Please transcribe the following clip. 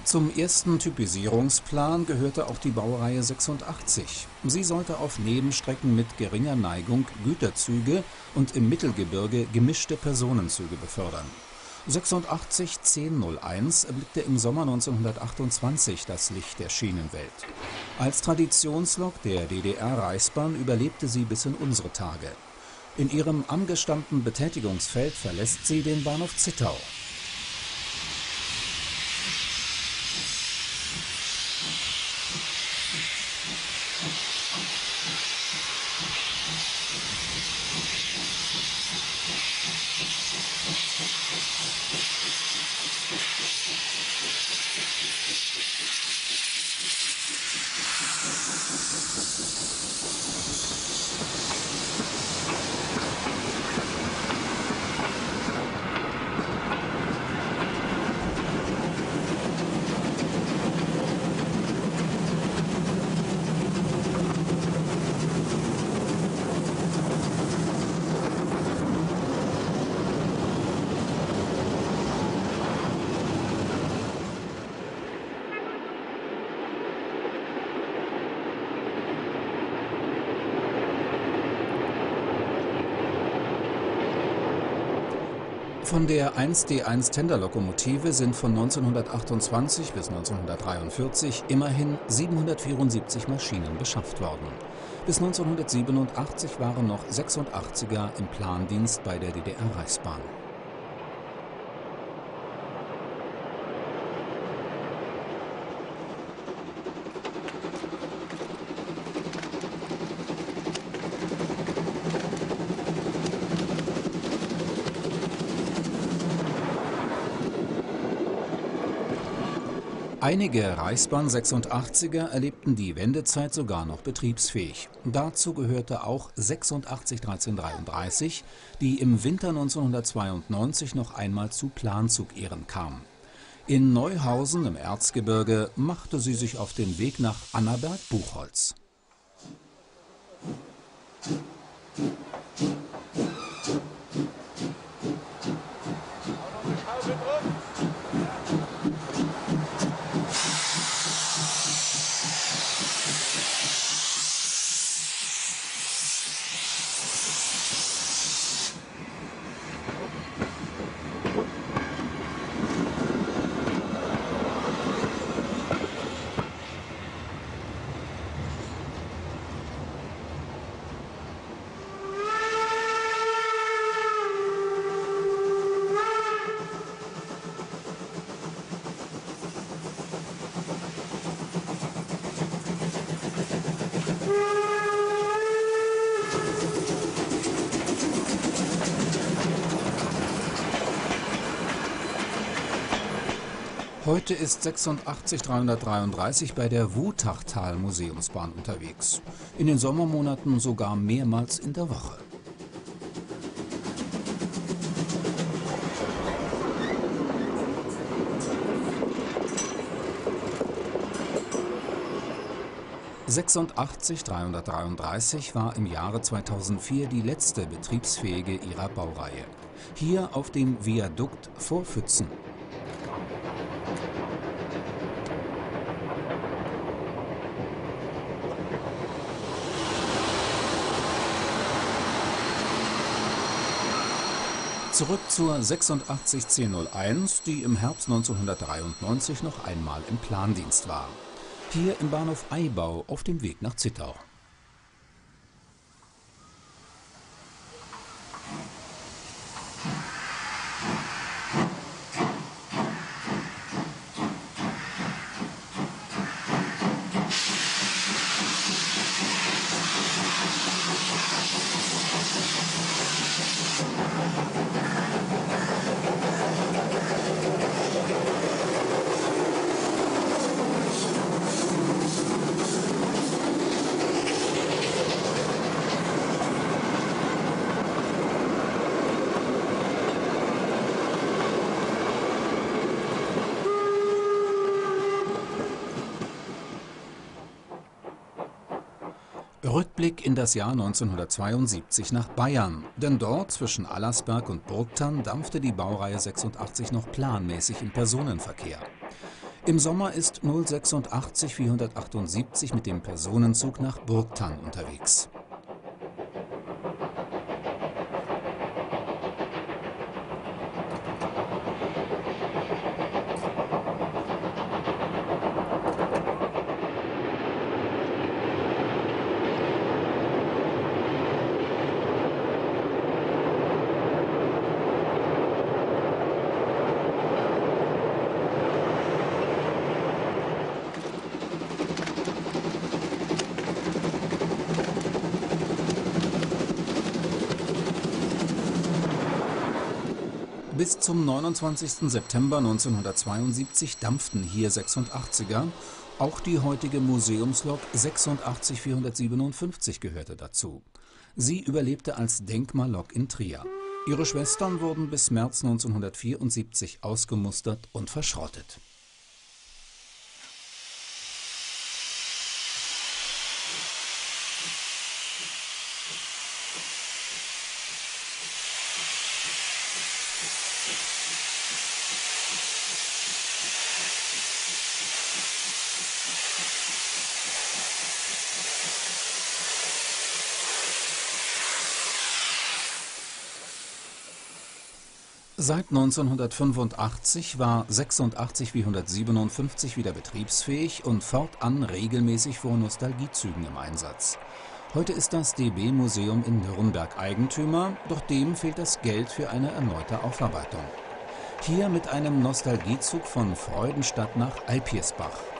Zum ersten Typisierungsplan gehörte auch die Baureihe 86. Sie sollte auf Nebenstrecken mit geringer Neigung Güterzüge und im Mittelgebirge gemischte Personenzüge befördern. 86 1001 erblickte im Sommer 1928 das Licht der Schienenwelt. Als Traditionslok der DDR-Reichsbahn überlebte sie bis in unsere Tage. In ihrem angestammten Betätigungsfeld verlässt sie den Bahnhof Zittau. Von der 1D1 Tenderlokomotive sind von 1928 bis 1943 immerhin 774 Maschinen beschafft worden. Bis 1987 waren noch 86er im Plandienst bei der DDR-Reichsbahn. Einige Reichsbahn 86er erlebten die Wendezeit sogar noch betriebsfähig. Dazu gehörte auch 86 1333, die im Winter 1992 noch einmal zu Planzugehren kam. In Neuhausen im Erzgebirge machte sie sich auf den Weg nach Annaberg-Buchholz. Heute ist 86 333 bei der Wutachtal-Museumsbahn unterwegs. In den Sommermonaten sogar mehrmals in der Woche. »86 333 war im Jahre 2004 die letzte betriebsfähige ihrer Baureihe. Hier auf dem Viadukt vor Fützen. Zurück zur 86 1001, die im Herbst 1993 noch einmal im Plandienst war. Hier im Bahnhof Eibau auf dem Weg nach Zittau. Rückblick in das Jahr 1972 nach Bayern, denn dort zwischen Allersberg und Burgthann dampfte die Baureihe 86 noch planmäßig im Personenverkehr. Im Sommer ist 086 478 mit dem Personenzug nach Burgthann unterwegs. Bis zum 29. September 1972 dampften hier 86er, auch die heutige Museumslok 86 457 gehörte dazu. Sie überlebte als Denkmallok in Trier. Ihre Schwestern wurden bis März 1974 ausgemustert und verschrottet. Seit 1985 war 86 457 wieder betriebsfähig und fortan regelmäßig vor Nostalgiezügen im Einsatz. Heute ist das DB-Museum in Nürnberg Eigentümer, doch dem fehlt das Geld für eine erneute Aufarbeitung. Hier mit einem Nostalgiezug von Freudenstadt nach Alpirsbach.